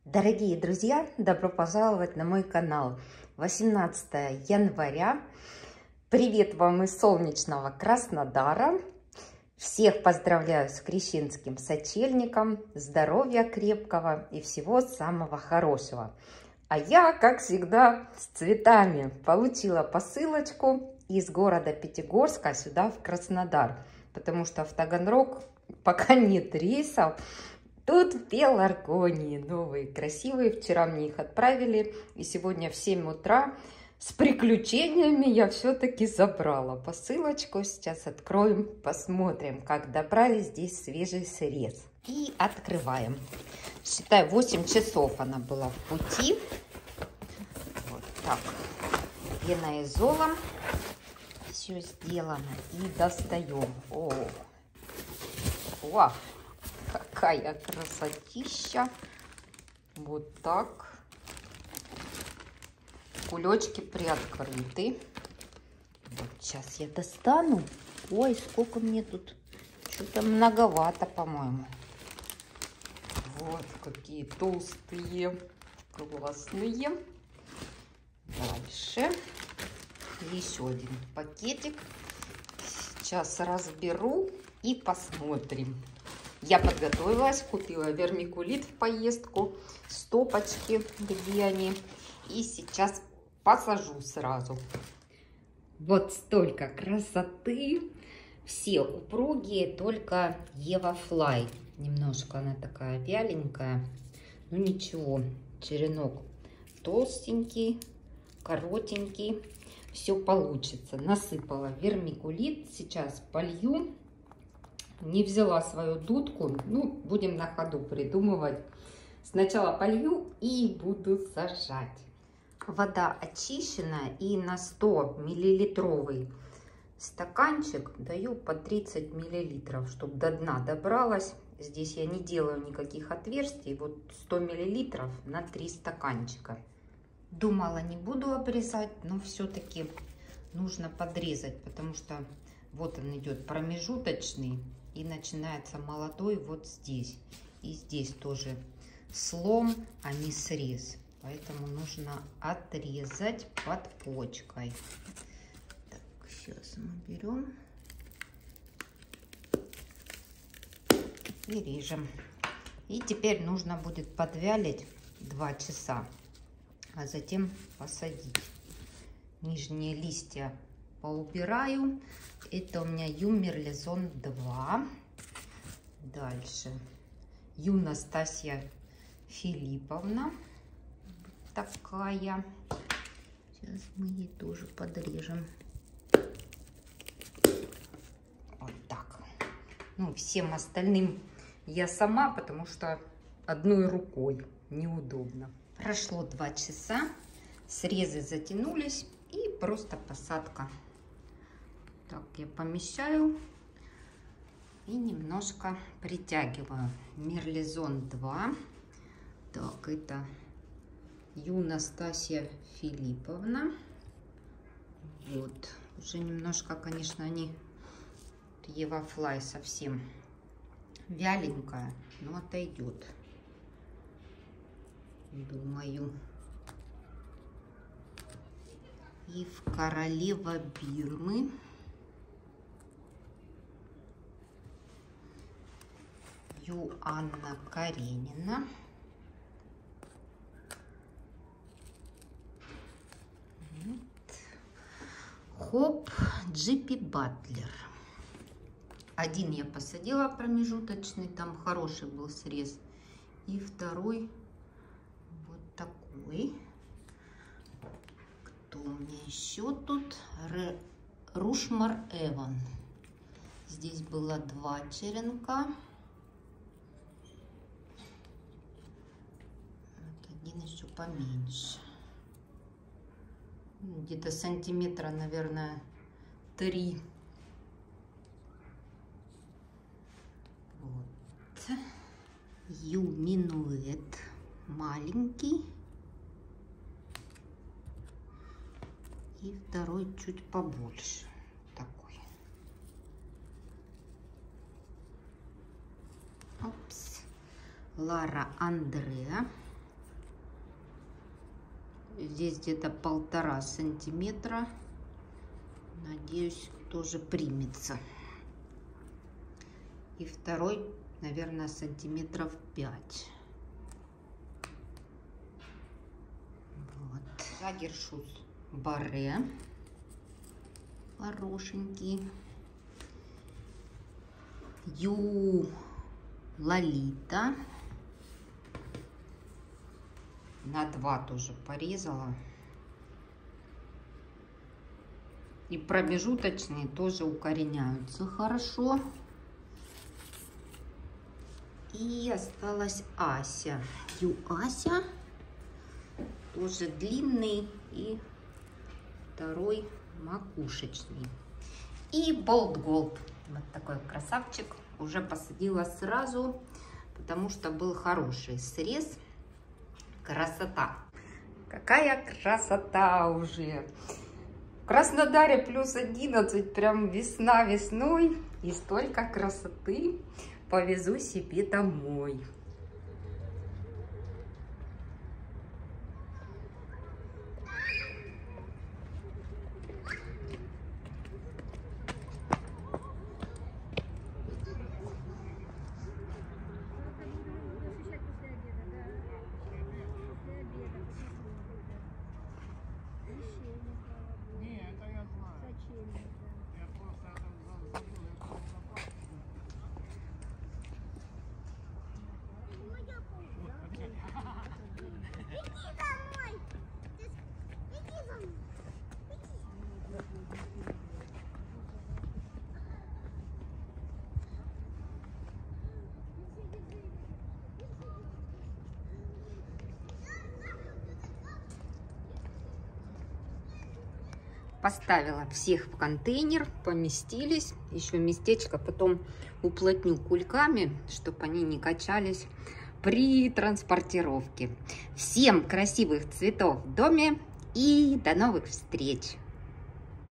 Дорогие друзья, добро пожаловать на мой канал. 18 января. Привет вам из солнечного Краснодара. Всех поздравляю с крещенским сочельником. Здоровья крепкого и всего самого хорошего. А я, как всегда, с цветами. Получила посылочку из города Пятигорска сюда, в Краснодар. Потому что в Таганрог пока нет рейсов. Тут пеларгонии новые, красивые. Вчера мне их отправили. И сегодня в 7 утра с приключениями я все-таки забрала посылочку. Сейчас откроем, посмотрим, как добрали здесь свежий срез. И открываем. Считай, 8 часов она была в пути. Вот так. Пеноизолом все сделано. И достаем. О, вау! Какая красотища. Вот так. Кулечки приоткрыты. Вот сейчас я достану. Ой, сколько мне тут. Что-то многовато, по-моему. Вот какие толстые. Классные. Дальше. Еще один пакетик. Сейчас разберу и посмотрим. Я подготовилась, купила вермикулит в поездку, стопочки, где они. И сейчас посажу сразу. Вот столько красоты. Все упругие, только Ева Флай. Немножко она такая вяленькая. Ну ничего, черенок толстенький, коротенький. Все получится. Насыпала вермикулит. Сейчас полью. Не взяла свою дудку, ну, будем на ходу придумывать. Сначала полью и буду сажать. Вода очищенная, и на 100 миллилитровый стаканчик даю по 30 миллилитров, чтобы до дна добралась. Здесь я не делаю никаких отверстий, вот 100 миллилитров на 3 стаканчика. Думала, не буду обрезать, но все-таки нужно подрезать, потому что вот он идет промежуточный. И начинается молодой вот здесь. И здесь тоже слом, а не срез. Поэтому нужно отрезать под почкой. Так, сейчас мы берем и режем. И теперь нужно будет подвялить 2 часа. А затем посадить. Нижние листья поубираю. Это у меня Юмерлизон 2. Дальше Юнастасия Филипповна. Такая. Сейчас мы ей тоже подрежем. Вот так. Ну, всем остальным я сама, потому что одной рукой неудобно. Прошло 2 часа. Срезы затянулись. И просто посадка. Так, я помещаю и немножко притягиваю. Мерлизон 2. Так, это Юнастасия Филипповна. Вот. Уже немножко, конечно, они Ева Флай совсем вяленькая, но отойдет. Думаю. И в Королева Бирмы. Анна Каренина. Хоп, Джипи Батлер. Один я посадила промежуточный, там хороший был срез. И второй вот такой. Кто у меня еще тут? Рушмар Эван. Здесь было 2 черенка. Один еще поменьше. Где-то сантиметра, наверное, 3. Вот. Юминуэт маленький. И второй чуть побольше. Такой. Опс. Лара Андреа. Здесь где-то 1,5 сантиметра. Надеюсь, тоже примется. И второй, наверное, сантиметров 5. Вот. Загершус Барре. Хорошенький. Ю Лолита. На 2 тоже порезала. И промежуточные тоже укореняются хорошо. И осталась Ася. Ю Ася. Тоже длинный. И второй макушечный. И Болт Голд. Вот такой красавчик. Уже посадила сразу, потому что был хороший срез. Красота. Какая красота уже. В Краснодаре плюс 11. Прям весна весной. И столько красоты повезу себе домой. Поставила всех в контейнер, поместились. Еще местечко потом уплотню кульками, чтобы они не качались при транспортировке. Всем красивых цветов в доме и до новых встреч!